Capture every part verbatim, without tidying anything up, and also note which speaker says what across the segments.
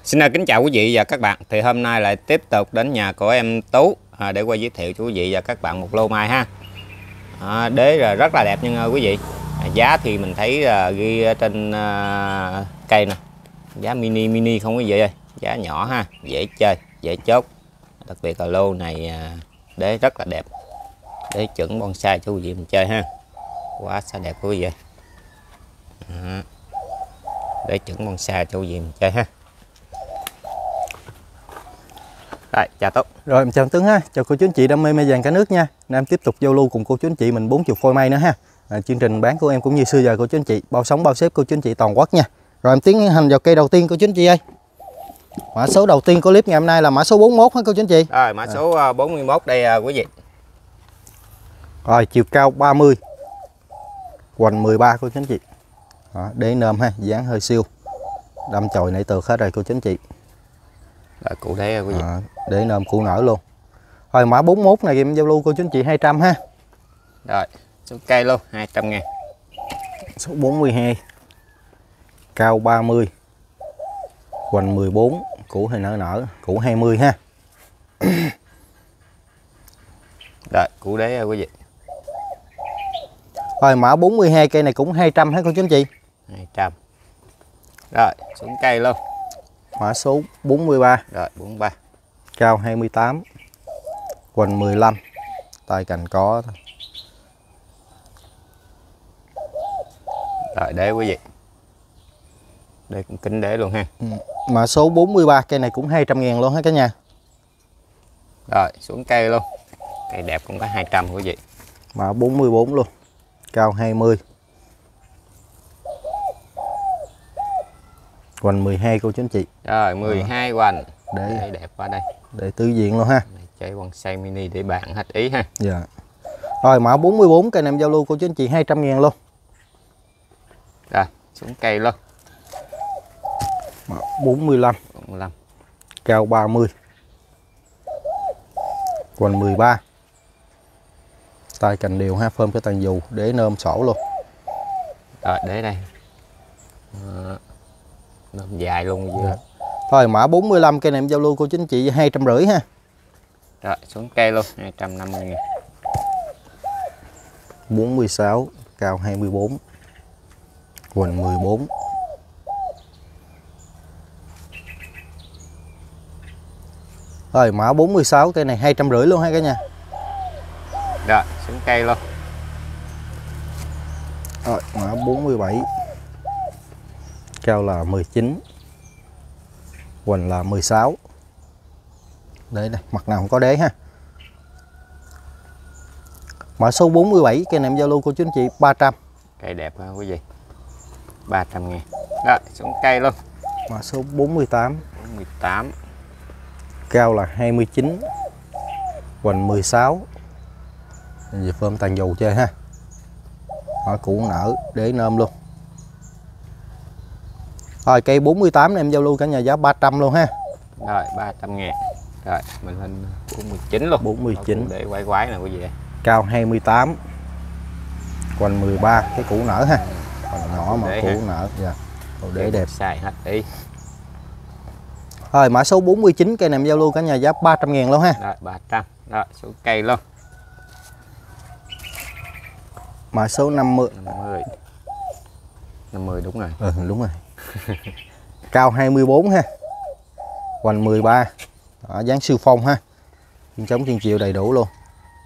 Speaker 1: Xin kính chào quý vị và các bạn. Thì hôm nay lại tiếp tục đến nhà của em Tú à, để quay giới thiệu cho quý vị và các bạn một lô mai ha. À, đế là rất là đẹp nha quý vị. À, giá thì mình thấy à, ghi trên à, cây nè, giá mini mini không quý vị ơi, giá nhỏ ha, dễ chơi, dễ chốt. Đặc biệt là lô này à, đế rất là đẹp, đế chuẩn bonsai cho quý vị mình chơi ha, quá xa đẹp quý vị ơi. À, đế chuẩn bonsai cho quý vị mình chơi ha. Rồi, chào Tú.
Speaker 2: Rồi em chào anh Tuấn ha, chào cô chú anh chị đam mê mai vàng cả nước nha. Nên em tiếp tục giao lưu cùng cô chú anh chị mình bốn mươi phôi mai nữa ha. À, chương trình bán của em cũng như xưa giờ cô chú anh chị bao sống bao xếp cô chú anh chị toàn quốc nha. Rồi em tiến hành vào cây đầu tiên cô chú anh chị ơi. Mã số đầu tiên của clip ngày hôm nay là mã số bốn mươi mốt ha cô chú anh chị.
Speaker 1: Rồi mã số à. bốn mươi mốt đây à, quý vị.
Speaker 2: Rồi chiều cao ba mươi, hoành mười ba cô chú anh chị. Đó, đế nôm ha, dáng hơi siêu, đâm chồi nảy tược hết rồi cô chú anh chị.
Speaker 1: Rồi cụ đế quý vị.
Speaker 2: À, đế nôm cụ nở luôn. Rồi mã bốn mươi mốt này em giao lưu cô chú anh chị hai trăm ha.
Speaker 1: Rồi số cây luôn hai trăm ngàn.
Speaker 2: Số bốn mươi hai, cao ba mươi, hoành mười bốn, củ hơi nở nở, củ hai mươi ha.
Speaker 1: Rồi cụ đế quý vị.
Speaker 2: Rồi mã bốn mươi hai cây này cũng hai trăm hết cô chú anh chị.
Speaker 1: hai trăm. Rồi xuống cây luôn.
Speaker 2: Mã số bốn mươi ba.
Speaker 1: Rồi bốn mươi ba.
Speaker 2: Cao hai mươi tám, hoành mười lăm, tay cành có thôi.
Speaker 1: Rồi đế quý vị. Đây cũng kính đế luôn ha.
Speaker 2: Ừ. Mã số bốn mươi ba cây này cũng hai trăm ngàn luôn hết cả nhà.
Speaker 1: Rồi xuống cây luôn. Cây đẹp cũng có hai trăm quý vị.
Speaker 2: Mã bốn mươi bốn luôn. Cao hai mươi, hoành mười hai cô chú anh chị.
Speaker 1: Rồi mười hai hoành.
Speaker 2: Để
Speaker 1: đây đẹp quá đây.
Speaker 2: Để tứ diện luôn ha.
Speaker 1: Chơi bonsai mini để bạn hết ý ha.
Speaker 2: Dạ. Rồi mã bốn mươi bốn cây này em giao lưu cô chú anh chị hai trăm ngàn luôn.
Speaker 1: Rồi xuống cây luôn.
Speaker 2: Mã bốn mươi lăm.
Speaker 1: bốn mươi lăm.
Speaker 2: Cao ba mươi, hoành mười ba, tay cành đều ha, phơm cái tàn dù, để nôm sổ luôn.
Speaker 1: Rồi để đây. À, nôm dài luôn vậy.
Speaker 2: Dạ. Thôi mã bốn mươi lăm cây này em giao lưu cô chú anh chị hai trăm rưỡi ha.
Speaker 1: Rồi xuống cây luôn hai trăm năm mươi ngàn.
Speaker 2: bốn mươi sáu, cao hai mươi bốn, hoành mười bốn. Rồi mã bốn mươi sáu cây này hai trăm rưỡi luôn ha cả nhà.
Speaker 1: Rồi xuống cây luôn.
Speaker 2: Rồi mã bốn mươi bảy, cao là mười chín, hoành là mười sáu. Đấy đây, mặt nào không có đế ha. Mã số bốn mươi bảy cây này em giao lưu cô chú anh chị ba trăm.
Speaker 1: Cây đẹp ha quý vị. ba trăm ngàn. Rồi xuống cây luôn.
Speaker 2: Mã số bốn mươi tám.
Speaker 1: bốn mươi tám.
Speaker 2: Cao là hai mươi chín, hoành mười sáu. Về phơm tàn dù chơi ha. Họ cũng nở, đế nôm luôn. Rồi cây bốn mươi tám này em giao lưu cả nhà giá ba trăm luôn ha.
Speaker 1: Rồi ba trăm ngàn. Rồi mình lên bốn mươi chín luôn.
Speaker 2: bốn mươi chín.
Speaker 1: Để quái quái nè quý vị.
Speaker 2: Cao hai mươi tám, hoành mười ba, cái củ nở ha. Còn nhỏ mà
Speaker 1: để
Speaker 2: củ
Speaker 1: ha.
Speaker 2: nở. Dạ. Để đẹp.
Speaker 1: Xài hết đi.
Speaker 2: Rồi mã số bốn mươi chín cây này em giao lưu cả nhà giá ba trăm ngàn luôn ha.
Speaker 1: Rồi ba trăm. Rồi xuống cây luôn.
Speaker 2: Mã số năm mươi.
Speaker 1: năm mươi. năm mươi đúng rồi.
Speaker 2: Ừ đúng rồi. Cao hai mươi bốn ha. Hoành mười ba. Đó, dáng siêu phong ha. Chân trống chân chiều đầy đủ luôn.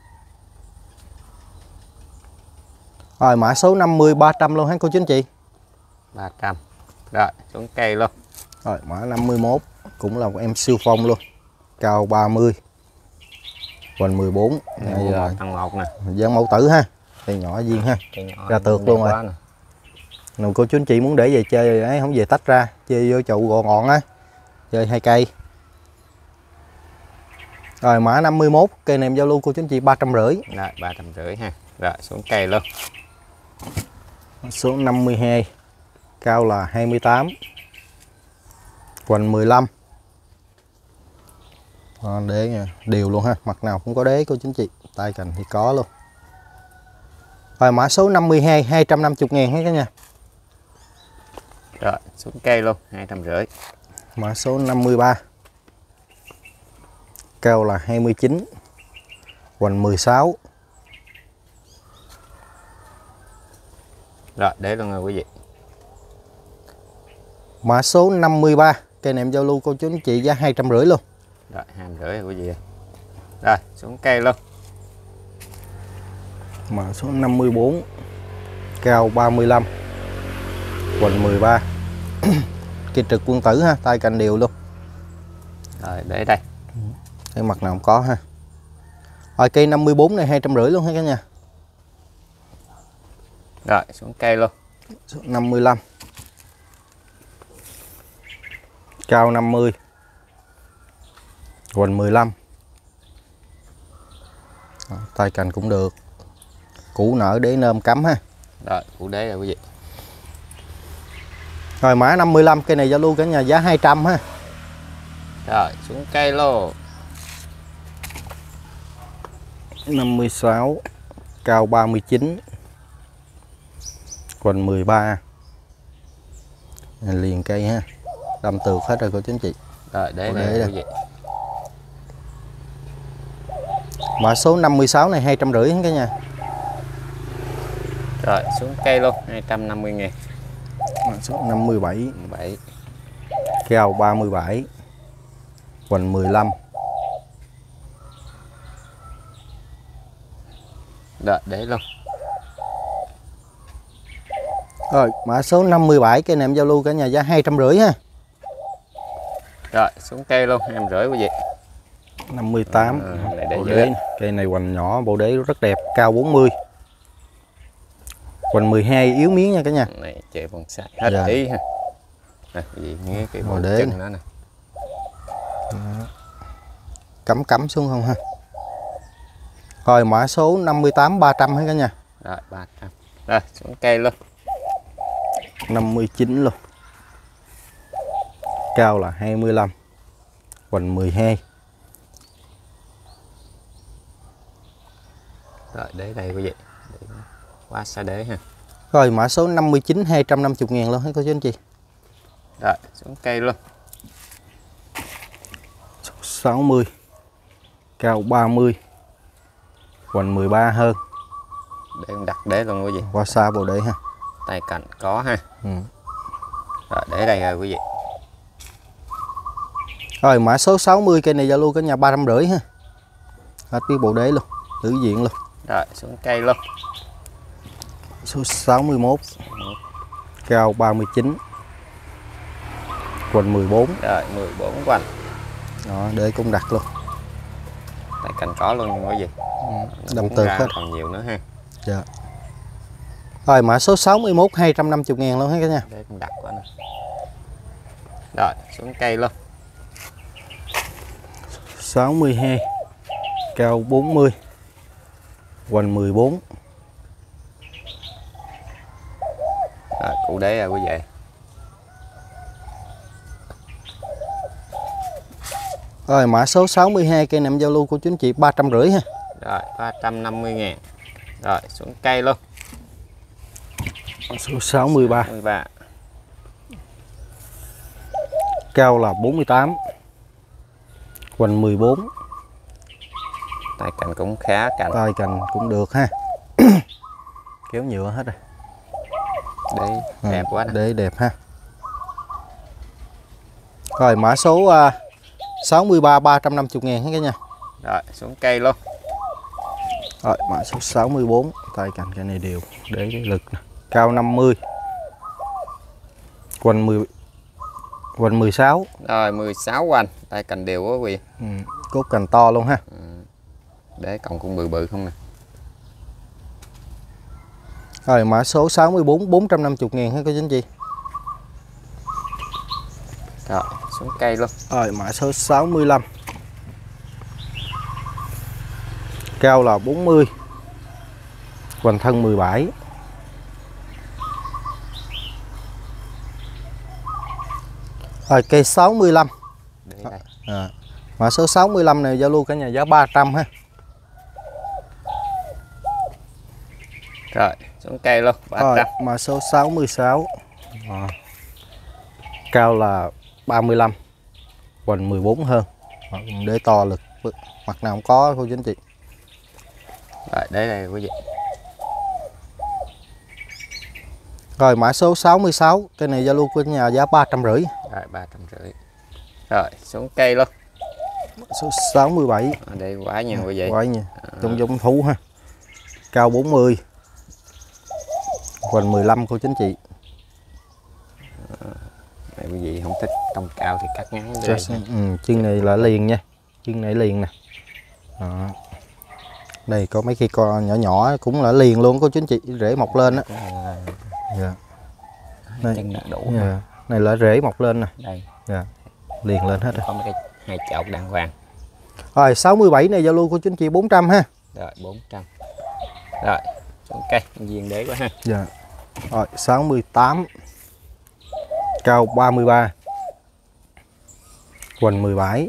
Speaker 2: Rồi mã số năm mươi ba trăm luôn ha cô chú anh chị.
Speaker 1: ba trăm. Rồi xuống cây luôn.
Speaker 2: Rồi mã năm mươi mốt cũng là một em siêu phong luôn. Cao ba mươi, hoành mười bốn. Đây là
Speaker 1: thằng một nè.
Speaker 2: dáng mẫu tử ha. Cây nhỏ viên ha.
Speaker 1: Nhỏ
Speaker 2: Ra tược luôn rồi. Nào cô chú anh chị muốn để về chơi ấy, không về tách ra, chơi vô chậu gọn ngọn á. Chơi hai cây. Rồi mã năm mươi mốt cây này em giao lưu cô chú anh chị ba trăm rưỡi.
Speaker 1: Rồi ba trăm rưỡi ha. Rồi xuống cây luôn.
Speaker 2: Số năm mươi hai, cao là hai mươi tám, hoành mười lăm. À, đế nha, đều luôn ha, mặt nào cũng có đế cô chú anh chị, tay cành thì có luôn. Rồi mã số năm mươi hai, hai trăm năm mươi ngàn hết cả nha.
Speaker 1: Rồi xuống cây luôn hai trăm rưỡi.
Speaker 2: Mã số năm mươi ba. Cao là hai mươi chín. Hoành mười sáu.
Speaker 1: Rồi để luôn rồi quý vị.
Speaker 2: Mã số năm mươi ba, cây này em giao lưu cô chú anh chị giá hai trăm rưỡi luôn.
Speaker 1: Rồi hai trăm rưỡi quý vị. Rồi xuống cây luôn.
Speaker 2: Mã số năm mươi bốn. Cao ba mươi lăm. Hoành mười ba. Cây trực quân tử ha, tay cành đều luôn.
Speaker 1: Rồi để đây.
Speaker 2: Cái mặt nào không có ha. Rồi cây năm mươi bốn này hai trăm rưỡi luôn ha cả nhà.
Speaker 1: Rồi xuống cây luôn.
Speaker 2: Số năm mươi lăm. Cao năm mươi. Hoành mười lăm. Đó, tay cành cũng được. Củ nở đế nơm cắm ha.
Speaker 1: Rồi củ đế rồi quý vị.
Speaker 2: Rồi mã năm mươi lăm, cây này giao lưu cả nhà giá hai trăm ha.
Speaker 1: Rồi xuống cây luôn.
Speaker 2: năm mươi sáu. Cao ba mươi chín. Hoành mười ba. Liền cây ha. Đâm tược hết rồi cô chú anh chị.
Speaker 1: Rồi để
Speaker 2: Để
Speaker 1: đây
Speaker 2: đây.
Speaker 1: quý vị.
Speaker 2: Mã số năm mươi sáu này hai trăm rưỡi cả nhà.
Speaker 1: Rồi xuống cây luôn, hai trăm năm mươi ngàn.
Speaker 2: Mã số năm mươi bảy.
Speaker 1: bảy.
Speaker 2: Cao ba mươi bảy. Hoành mười lăm.
Speaker 1: Rồi để luôn.
Speaker 2: Rồi mã số năm mươi bảy, cây này em giao lưu cả nhà giá hai trăm rưỡi ha.
Speaker 1: Rồi xuống cây luôn, hai trăm rưỡi quý vị.
Speaker 2: năm mươi tám.
Speaker 1: À, này để
Speaker 2: Bộ
Speaker 1: dưới.
Speaker 2: đế. Cây này hoành nhỏ, bộ đế rất đẹp, cao bốn mươi. Hoành mười hai, yếu miếng nha cả nhà.
Speaker 1: Này chơi bonsai hết
Speaker 2: Dạ.
Speaker 1: ý ha. Này quý vị nghe cái
Speaker 2: Bộ
Speaker 1: bộ
Speaker 2: đế
Speaker 1: chân
Speaker 2: này.
Speaker 1: nó nè.
Speaker 2: Cắm cắm xuống không ha. Rồi mã số năm mươi tám ba trăm hết cả nhà.
Speaker 1: Rồi ba trăm. Rồi xuống cây luôn.
Speaker 2: năm mươi chín luôn. Cao là hai mươi lăm. Hoành mười hai.
Speaker 1: Rồi để đây quý vị. Để quá xa đế ha.
Speaker 2: Rồi mã số năm mươi chín hai trăm năm mươi ngàn luôn hết cô chú anh chị.
Speaker 1: Rồi xuống cây luôn.
Speaker 2: sáu mươi. Cao ba mươi. Hoành mười ba hơn.
Speaker 1: Để em đặt đế luôn quý vị.
Speaker 2: Qua xa bộ đế ha.
Speaker 1: Tay cạnh có ha.
Speaker 2: Ừ.
Speaker 1: Rồi để đây rồi quý vị.
Speaker 2: Rồi mã số sáu mươi, cây này giao lưu cả nhà ba trăm rưỡi ha. Hết biết bộ đế luôn, tử diện luôn.
Speaker 1: Rồi xuống cây luôn.
Speaker 2: Số sáu mươi mốt. Cao ba mươi chín. Hoành mười bốn.
Speaker 1: Rồi mười bốn quanh.
Speaker 2: Đó, đế cũng đặt luôn.
Speaker 1: Tay cạnh có luôn nha quý vị.
Speaker 2: Đâm
Speaker 1: Búng
Speaker 2: tược
Speaker 1: ra
Speaker 2: hết.
Speaker 1: còn nhiều nữa ha.
Speaker 2: Dạ. Rồi mã số sáu mươi mốt hai trăm năm mươi ngàn luôn hết cả nhà.
Speaker 1: Để cũng đặt quá nè. Rồi xuống cây luôn.
Speaker 2: sáu mươi hai. Cao bốn mươi. Hoành mười bốn.
Speaker 1: Rồi cụ đế rồi quý vị.
Speaker 2: Rồi mã số sáu mươi hai, cây nằm giao lưu của chú anh chị ba trăm rưỡi ha.
Speaker 1: Rồi ba trăm năm mươi ngàn. Rồi xuống cây luôn.
Speaker 2: Số sáu mươi ba.
Speaker 1: mười ba.
Speaker 2: Cao là bốn mươi tám. Hoành mười bốn.
Speaker 1: Tay cạnh cũng khá cạnh.
Speaker 2: Tay cành cũng được ha. Kéo nhựa hết rồi.
Speaker 1: Đấy đẹp quá nè.
Speaker 2: Để đẹp ha. Rồi mã số uh, sáu mươi ba ba trăm năm mươi ngàn hết cả nhà.
Speaker 1: Rồi xuống cây luôn.
Speaker 2: Rồi mã số sáu mươi bốn, tay cành cái này đều để cái lực nè. Cao năm mươi. Hoành mười. Hoành mười sáu.
Speaker 1: Rồi mười sáu quanh, tay cành đều quá quý vị.
Speaker 2: Ừ, cốt cành to luôn ha.
Speaker 1: Ừ. Để còng cũng bự bự không nè.
Speaker 2: Rồi mã số sáu mươi bốn bốn trăm năm mươi ngàn hết cô chú anh chị.
Speaker 1: Rồi xuống cây luôn.
Speaker 2: Rồi mã số sáu mươi lăm. Cao là bốn mươi. Hoành thân mười bảy. Rồi cây sáu mươi lăm.
Speaker 1: Để đây.
Speaker 2: À, mã số sáu mươi lăm này giao lưu cả nhà giá ba trăm ha.
Speaker 1: Rồi xuống cây luôn. ba trăm.
Speaker 2: Rồi mã số sáu mươi sáu. À, cao là ba mươi lăm. Hoành mười bốn hơn. Đế to lực mặt nào không có cô chú anh chị.
Speaker 1: Rồi đấy đây quý vị.
Speaker 2: Rồi mã số sáu mươi sáu, cái này giao lưu của nhà giá ba trăm rưỡi.
Speaker 1: Rồi ba trăm rưỡi. Rồi xuống cây luôn.
Speaker 2: Số sáu mươi bảy.
Speaker 1: Ở đây quá nhiều quý vị.
Speaker 2: Quá nhiều. Trong giống thú ha. Cao bốn mươi. Hoành mười lăm cô chú anh chị.
Speaker 1: Này quý vị không thích tông cao thì cắt ngắn
Speaker 2: Cho, ừ, chân này là liền nha. Chân này liền nè. Đó. Đây có mấy cây con nhỏ nhỏ cũng là liền luôn cô chú anh chị, rễ mọc lên á. Dạ. Này,
Speaker 1: chân đủ.
Speaker 2: Dạ. Này là rễ mọc lên nè.
Speaker 1: Đây.
Speaker 2: Dạ. Liền lên hết rồi.
Speaker 1: Có mấy cái hai chậu đàng hoàng.
Speaker 2: Rồi sáu mươi bảy này giao lưu của chú anh chị bốn trăm ha.
Speaker 1: Rồi bốn trăm. Rồi xuống cây viên đế quá ha.
Speaker 2: Dạ. Rồi sáu mươi tám. Cao ba mươi ba. Hoành mười bảy.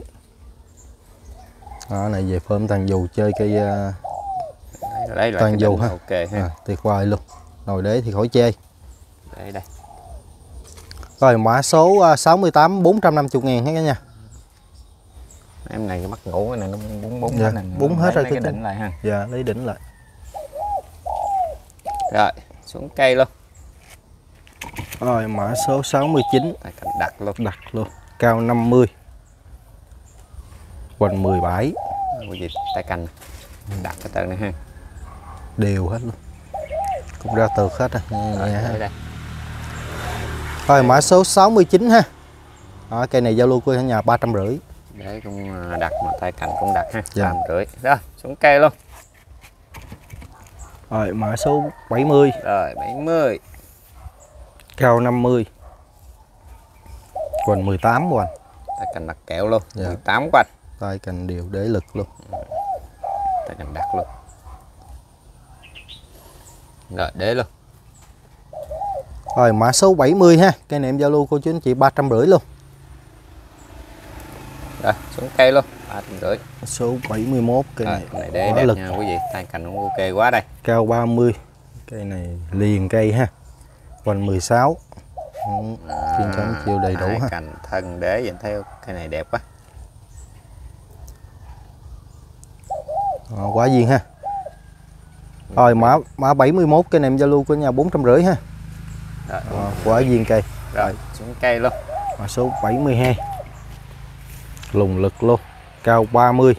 Speaker 2: Đó, này về phơm tàn dù chơi cây uh,
Speaker 1: đấy là
Speaker 2: toàn dù ha.
Speaker 1: Ok ha.
Speaker 2: À, tuyệt vời luôn. Nồi đế thì khỏi chê.
Speaker 1: Đây đây.
Speaker 2: Rồi mã số uh, sáu mươi tám bốn trăm năm mươi ngàn hết nha.
Speaker 1: Em này mắc ngủ cái này nó bún bún
Speaker 2: Dạ,
Speaker 1: hết này.
Speaker 2: bún hết rồi
Speaker 1: cái đỉnh lại ha.
Speaker 2: Dạ, lấy đỉnh lại.
Speaker 1: Rồi xuống cây luôn.
Speaker 2: Rồi mã số sáu mươi chín.
Speaker 1: Đặt luôn.
Speaker 2: Đặt luôn. Cao năm mươi. Hoành mười bảy.
Speaker 1: Cái gì tay cành đặt cái tên này ha.
Speaker 2: Đều hết luôn. Cũng ra tược hết rồi.
Speaker 1: Rồi, đây, đây.
Speaker 2: Rồi mã số sáu mươi chín ha. Đó, cây này giao lưu của nhà ba trăm rưỡi.
Speaker 1: Để cũng đặt mà tay cành cũng đặt ha.
Speaker 2: Dạ.
Speaker 1: ba trăm rưỡi. Rồi xuống cây luôn.
Speaker 2: Rồi mã số bảy mươi.
Speaker 1: Rồi bảy mươi.
Speaker 2: Cao năm mươi. Hoành mười tám hoành.
Speaker 1: Tay cành đặt kẹo luôn.
Speaker 2: Dạ.
Speaker 1: mười tám quanh.
Speaker 2: Tay cành đều để lực luôn.
Speaker 1: Tay cành đặt luôn. Rồi để luôn.
Speaker 2: Rồi mã số bảy mươi ha. Cây này em giao lưu cô chú anh chị ba trăm rưỡi luôn.
Speaker 1: Rồi xuống cây luôn. ba trăm rưỡi.
Speaker 2: Số bảy mươi mốt cây
Speaker 1: Rồi,
Speaker 2: này.
Speaker 1: này để
Speaker 2: Quá
Speaker 1: đẹp
Speaker 2: lực.
Speaker 1: nha quý vị. Tay cành cũng ok quá đây.
Speaker 2: Cao ba mươi. Cây này liền cây ha. Hoành mười sáu. Chuyên chống chiều đầy đủ
Speaker 1: hai
Speaker 2: ha.
Speaker 1: cành thân đế dành theo cái này đẹp quá.
Speaker 2: À, quá duyên ha. Rồi mã mã bảy mươi mốt cây này em giao lưu của nhà bốn trăm rưỡi ha.
Speaker 1: Rồi,
Speaker 2: À, quá duyên cây.
Speaker 1: rồi xuống cây luôn.
Speaker 2: Mã số bảy mươi hai. Lùng lực luôn. Cao ba mươi.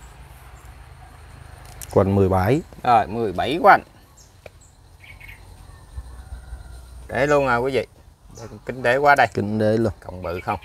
Speaker 2: Hoành mười bảy.
Speaker 1: Rồi mười bảy quanh. Để luôn à quý vị. Để kính đế quá đây.
Speaker 2: Kính đế luôn.
Speaker 1: Cộng bự không.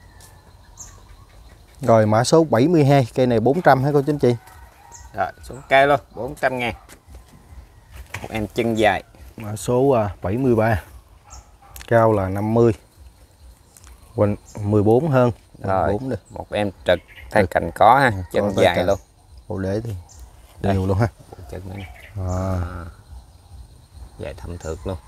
Speaker 2: Rồi mã số bảy mươi hai, cây này bốn trăm hả cô chú anh chị?
Speaker 1: Rồi xuống cây luôn, bốn trăm ngàn. Một em chân dài.
Speaker 2: Mã số bảy mươi ba. Cao là năm mươi. Hoành mười bốn hơn.
Speaker 1: Rồi
Speaker 2: bốn đi.
Speaker 1: một em trực tay cành có ha,
Speaker 2: Có
Speaker 1: chân
Speaker 2: tay
Speaker 1: dài
Speaker 2: cành.
Speaker 1: luôn.
Speaker 2: Bộ đế thì đều luôn ha.
Speaker 1: Chân này.
Speaker 2: À.
Speaker 1: À, dài thâm thượt luôn.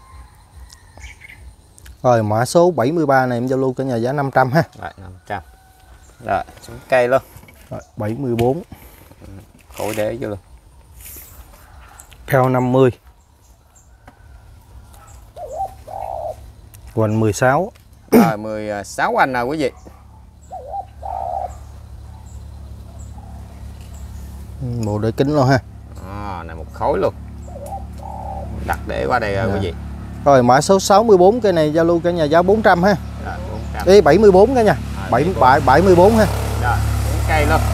Speaker 2: Rồi mã số bảy mươi ba này em giao lưu cả nhà giá năm trăm ha.
Speaker 1: Rồi năm trăm. Rồi xuống cây luôn.
Speaker 2: Rồi, bảy mươi bốn.
Speaker 1: Khối đế vô luôn.
Speaker 2: Cao năm mươi. Hoành mười sáu.
Speaker 1: Rồi mười sáu anh nào quý vị.
Speaker 2: Bộ đế kính luôn ha.
Speaker 1: À, này một khối luôn. Đặt để qua đây rồi
Speaker 2: Dạ.
Speaker 1: quý vị.
Speaker 2: Rồi mã số sáu mươi bốn, cây này giao lưu cả nhà giá bốn trăm ha.
Speaker 1: Rồi bốn trăm.
Speaker 2: Đi bảy mươi bốn cả nhà. bảy bảy mươi bốn ha.
Speaker 1: Rồi xuống cây luôn.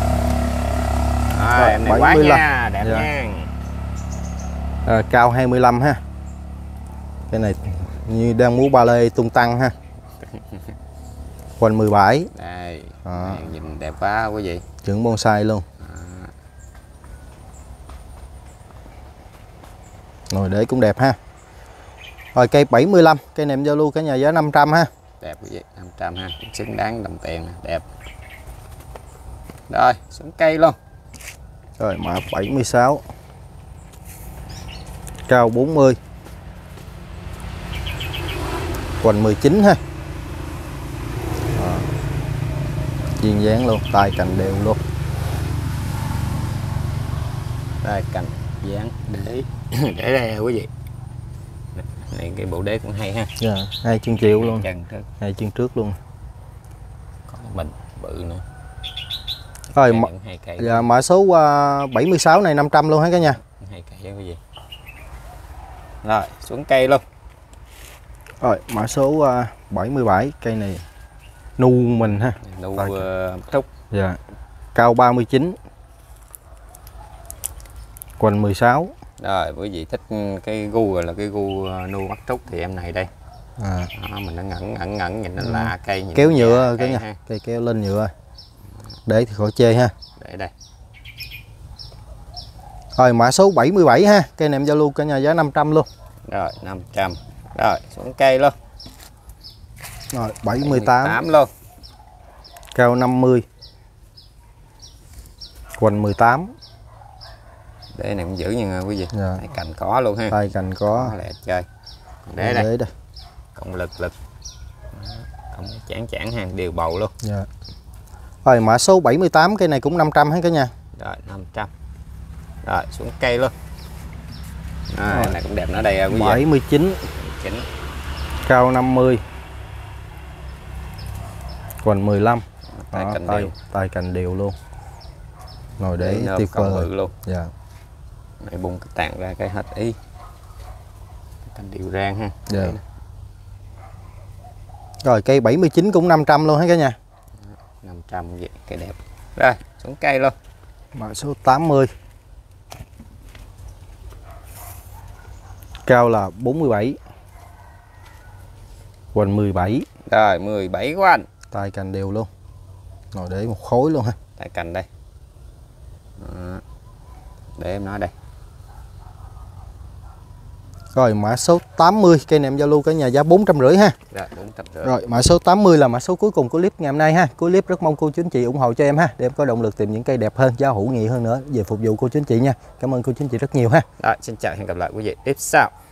Speaker 1: Rồi,
Speaker 2: Rồi,
Speaker 1: em này quá
Speaker 2: bảy mươi lăm.
Speaker 1: nha, đẹp
Speaker 2: Dạ.
Speaker 1: nha.
Speaker 2: À, cao hai mươi lăm ha. Cái này như đang múa ba lê tung tăng ha. Hoành mười bảy.
Speaker 1: Đây,
Speaker 2: À.
Speaker 1: này, nhìn đẹp quá quý vị.
Speaker 2: Chuẩn bonsai luôn. Rồi đế cũng đẹp ha. Rồi cây bảy mươi lăm, cây này em giao lưu cả nhà giá năm trăm ha.
Speaker 1: Đẹp quý vị, năm trăm ha, xứng đáng đồng tiền nè, đẹp. Rồi, xuống cây luôn.
Speaker 2: Rồi mã bảy mươi sáu. Cao bốn mươi. Hoành mười chín ha. À. Duyên dáng luôn, tay cành đều luôn.
Speaker 1: Đây cành dáng để để đây quý vị. Này cái bộ đế cũng hay ha.
Speaker 2: Dạ, hai chân triệu luôn.
Speaker 1: Chân trước,
Speaker 2: Hai chân trước luôn.
Speaker 1: có mình bự nữa.
Speaker 2: Rồi
Speaker 1: Cây
Speaker 2: mã,
Speaker 1: vẫn hai cây.
Speaker 2: dạ, mã số uh, bảy mươi sáu này năm trăm luôn hết cả nhà.
Speaker 1: Hai cây với cái gì. Rồi xuống cây luôn.
Speaker 2: Rồi mã số uh, bảy mươi bảy, cây này nu mình ha.
Speaker 1: Nu
Speaker 2: Rồi.
Speaker 1: uh, trúc.
Speaker 2: Dạ. Cao ba mươi chín. Quanh mười sáu.
Speaker 1: Rồi quý vị thích cái gu rồi là cái gu nu bắt trúc thì em này đây.
Speaker 2: À.
Speaker 1: Đó, mình nó ngẩn ngẩn ngẩn nhìn nó ừ. lạ cây nhìn
Speaker 2: kéo nhựa
Speaker 1: cây
Speaker 2: cái nha.
Speaker 1: Ha.
Speaker 2: Cây kéo lên nhựa. Để thì khỏi chê ha.
Speaker 1: Để đây.
Speaker 2: Rồi mã số bảy mươi bảy ha, cây này em giao lưu cả nhà giá năm trăm luôn.
Speaker 1: Rồi năm trăm. Rồi xuống cây luôn.
Speaker 2: Rồi bảy mươi tám
Speaker 1: luôn.
Speaker 2: Cao năm mươi. Quanh mười tám.
Speaker 1: Để này cũng giữ nha quý vị.
Speaker 2: Dạ.
Speaker 1: Tay cành có luôn ha.
Speaker 2: Tay cành có.
Speaker 1: Có lẹ chơi. Còn để đây.
Speaker 2: Để đây.
Speaker 1: Cộng lực lực. Cộng chản chản hàng đều bầu luôn.
Speaker 2: Dạ. Rồi mã số bảy mươi tám, cây này cũng năm trăm hết cả nhà.
Speaker 1: Rồi năm trăm. Rồi xuống cây luôn. À, này cũng đẹp nó đây quý vị.
Speaker 2: bảy mươi chín.
Speaker 1: chín.
Speaker 2: Cao năm mươi. Quanh mười lăm.
Speaker 1: Tay cành
Speaker 2: tay,
Speaker 1: đều.
Speaker 2: tay cành đều luôn. Rồi để,
Speaker 1: để
Speaker 2: tuyệt vời
Speaker 1: bự luôn.
Speaker 2: Dạ.
Speaker 1: Này bung cái tàn ra cái hết ý. Cành đều rang ha.
Speaker 2: Dạ. Rồi cây bảy mươi chín cũng năm trăm luôn hết cả nhà.
Speaker 1: năm trăm vậy, cây đẹp. Rồi, xuống cây luôn.
Speaker 2: Mã số tám mươi. Cao là bốn mươi bảy. Quanh mười bảy.
Speaker 1: Rồi, mười bảy của anh.
Speaker 2: Tay cành đều luôn. Rồi để một khối luôn ha.
Speaker 1: Tay cành đây. Đó. Để em nói đây.
Speaker 2: Rồi mã số tám mươi, cây này em giao lưu cả nhà giá bốn trăm rưỡi ha.
Speaker 1: Rồi bốn trăm rưỡi.
Speaker 2: Rồi mã số tám mươi là mã số cuối cùng của clip ngày hôm nay ha. Cuối clip rất mong cô chú anh chị ủng hộ cho em ha, để em có động lực tìm những cây đẹp hơn, giá hữu nghị hơn nữa về phục vụ cô chú anh chị nha. Cảm ơn cô chú anh chị rất nhiều ha.
Speaker 1: Rồi, xin chào, hẹn gặp lại quý vị tiếp sau.